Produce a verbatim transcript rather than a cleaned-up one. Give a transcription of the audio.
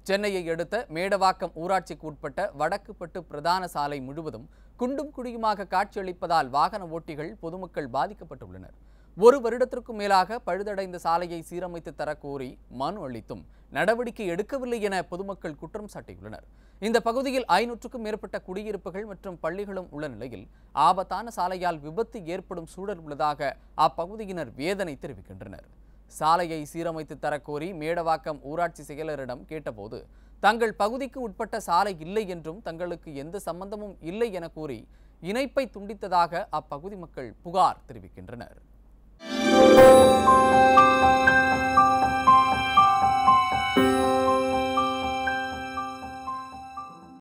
சென்னையை அடுத்த மேடவாக்கம் ஊராட்சிக்கு உட்பட்ட வடக்குப்பட்டு பிரதான சாலை முழுவதும் குண்டும் குழியுமாக காட்சியளிப்பதால் வாகன ஓட்டிகள் பொதுமக்கள் பாதிக்கப்பட்டுள்ளனர். ஒரு வருடத்திற்கும் மேலாக பழுதடைந்த சாலையை சீரமைத்து தரக்கோரி மனு அளித்தும் நடவடிக்கை எடுக்கவில்லை என பொதுமக்கள் குற்றம் சாட்டியுள்ளனர். இந்த பகுதியில் ஐநூற்றுக்கும் மேற்பட்ட குடியிருப்புகள் மற்றும் பள்ளிகளும் உள்ள நிலையில் ஆபத்தான சாலையால் விபத்து ஏற்படும் சூழல் உள்ளதாக அப்பகுதியினர் வேதனை தெரிவிக்கின்றனர். சாலையை சீரமைத்து தரக்கோரி மேடவாக்கம் ஊராட்சி செயலரிடம் கேட்டபோது தங்கள் பகுதிக்கு உட்பட்ட சாலை இல்லை என்றும் தங்களுக்கு எந்த சம்பந்தமும் இல்லை என கூறி இணைப்பை துண்டித்ததாக அப்பகுதி மக்கள் புகார் தெரிவிக்கின்றனர்.